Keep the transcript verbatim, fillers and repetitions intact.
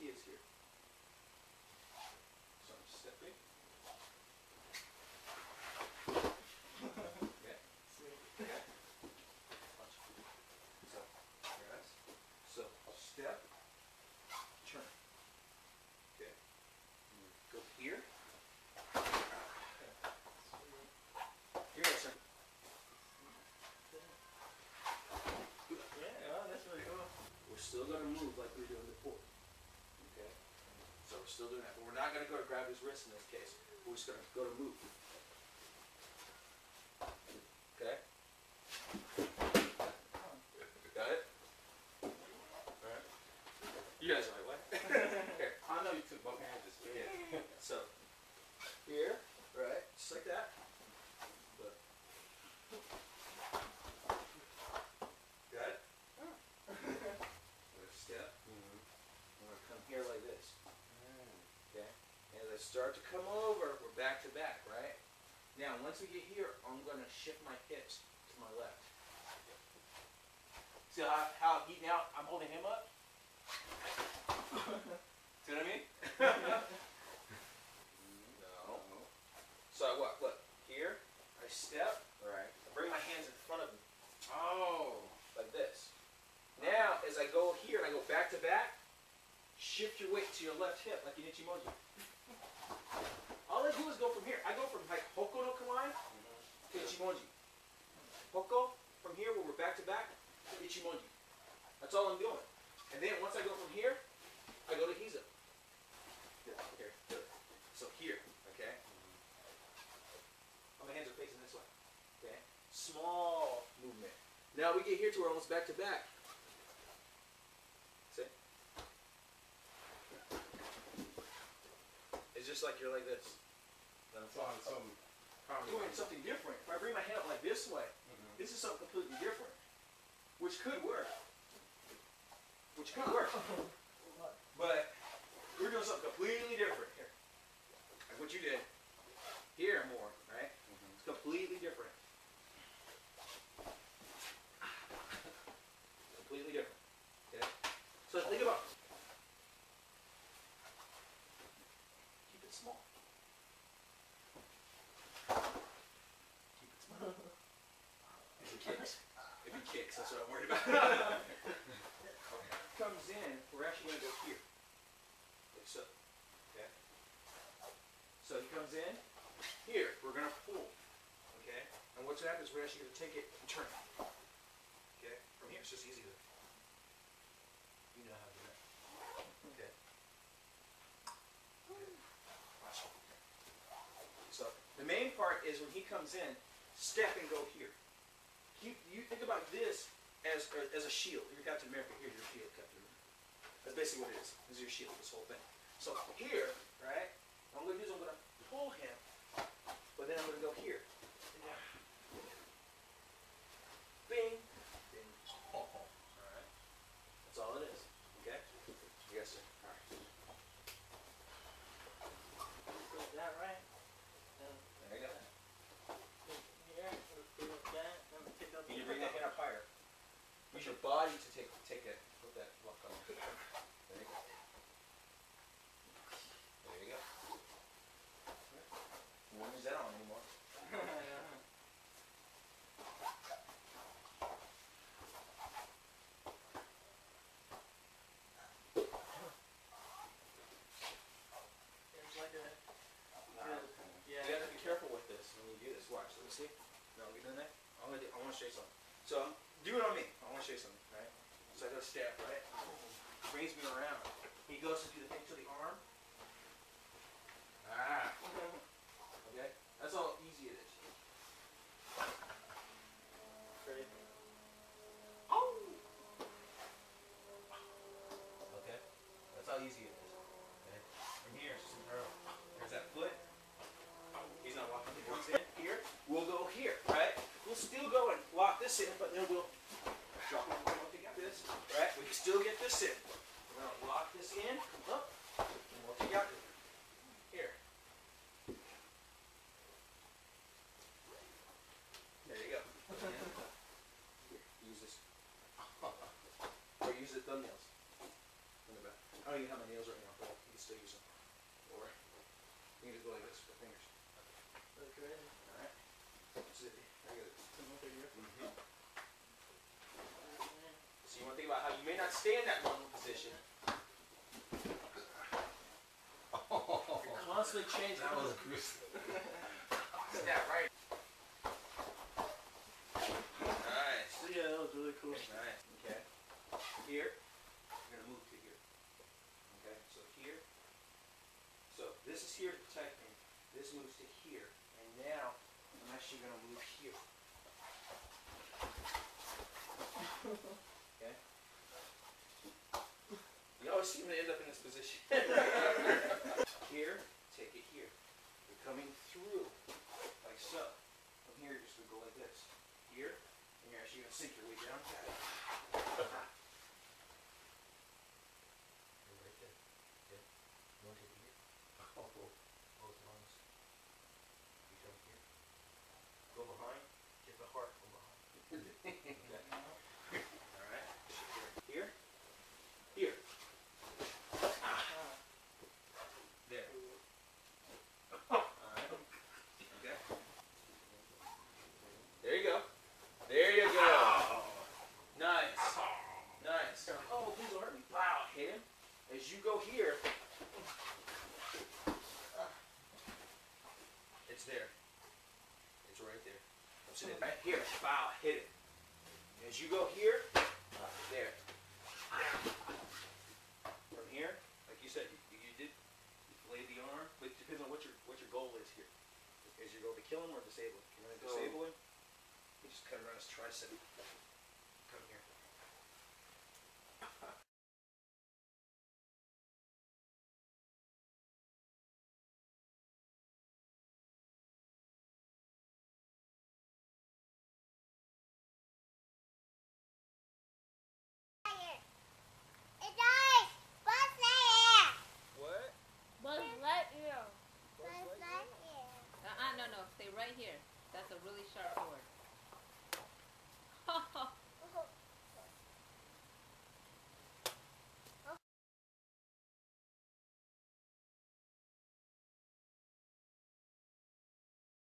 key is here. So I'm stepping. Okay. Okay. Watch. So, guys. So, step, turn. Okay. Go here. Here, yes, sir. Yeah, oh, that's really cool. We're still going to move like we were doing before. Okay? So we're still doing that. But we're not going to go to grab his wrist in this case. We're just going to go to move. Okay? Got it? Alright. You guys are like, what? Here. I know you took both hands this way. Yeah. So, here, right? Just like that. But. Got it? We're going to step. Mm-hmm. I'm going to come here like this. Okay? And as I start to come over, we're back to back, right? Now, once we get here, I'm going to shift my hips to my left. See how, how he now I'm holding him up? See what I mean? No. So I what? Look, here, I step, right? I bring my hands in front of me. Oh. Like this. Now, as I go here and I go back to back, shift your weight to your left hip like in Ichimoji. All I do is go from here. I go from like Hoko no Kamae to Ichimoji. Hoko, from here where we're back to back, to Ichimoji. That's all I'm doing. And then once I go from here, I go to Hiza. Here, here, here. So here, okay? All my hands are facing this way. Okay? Small movement. Now we get here to we're almost back to back. See? It's just like you're like this. That's on some Doing something different. If I bring my hand up like this way, mm-hmm. this is something completely different. Which could work. Which could work. But we're doing something completely different here. Like what you did. Here more, right? Mm-hmm. It's completely different. Completely different. Okay? So think about keep it small. Keep it small. If he kicks. If he kicks, that's what I'm worried about. Okay. Comes in, we're actually gonna go here. Like so. Okay? So he comes in. Here, we're gonna pull. Okay? And what's gonna happen is we're actually gonna take it and turn it. Okay? From here, it's just easy to you know how to do that. Okay. Okay. Watch. So the main part is when he comes in, step and go here. Keep you think about this as as a shield. You're Captain America. Here's your shield, Captain America. That's basically what it is. This is your shield. This whole thing. So here, right? What I'm gonna do is I'm gonna pull him, but then I'm gonna go here. Bing. Bing. All right. That's all it is. Okay? Yes, sir. All right. Is that right? There you go. Here, like that. And pick up. Can you bring that hand up higher? Use your body to take take it. Put that lock on. There you go. There you go. You won't use that on anymore. It's like a Yeah. You have to be careful with this when you do this. Watch. Let me see. No, we doing that? I'm gonna do, I want to show you something. So do it on me. I want to show you something, right? So I go step, right? He brings me around. He goes to do the thing to the arm. Ah. Okay? That's how easy it is. Ready? Oh. Okay? That's how easy it is. Okay? From here, it's just an arrow. There's that foot. He's not walking. He walks in here. We'll go here, right? We'll still go and lock this in, but then we'll drop it. We'll take this, right? We can still get this in. We're gonna lock this in, come up, and we'll take out here. There you go. Here, use this. Or use the thumbnails. On the back. I don't even have my nails right now, but you can still use them. Or you can just go like this with the fingers. Look ready. Alright. So, there you go. Come up here. Mm-hmm. So you want to think about how you may not stay in that normal position. You're constantly changing. That was gruesome. Isn't that right? Nice. Yeah, that was really cool. Nice. Okay. Here, you're gonna move to here. Okay. So here. So this is here to protect me. This moves to here, and now I'm actually gonna move here. Okay. You always seem to end up in this position. Here, take it here. You're coming through, like so. From here, you're just gonna go like this. Here, and you're actually gonna sink your way down. Got it. You're right there. Yeah. You want to take it here? Oh, both arms. You come here. Go behind. Get the heart from behind. Okay. All right. Here. Here. There. All right. Okay. There you go. There you go. Nice. Nice. Oh, please don't hurt me. Wow. Hit him. As you go here, it's there. It's right there. Right here. Wow. Hit it. As you go here,